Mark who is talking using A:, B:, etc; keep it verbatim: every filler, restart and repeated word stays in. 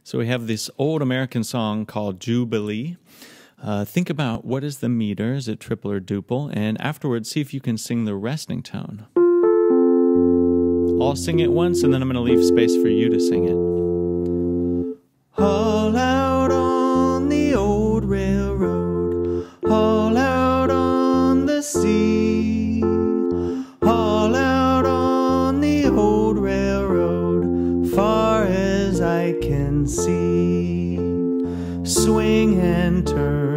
A: So we have this old American song called Jubilee. Uh, think about what is the meter, is it triple or duple? And afterwards, see if you can sing the resting tone. I'll sing it once, and then I'm going to leave space for you to sing it. Haul out on the old railroad, haul out on the sea, haul out on the old railroad, far as I can see. Swing and turn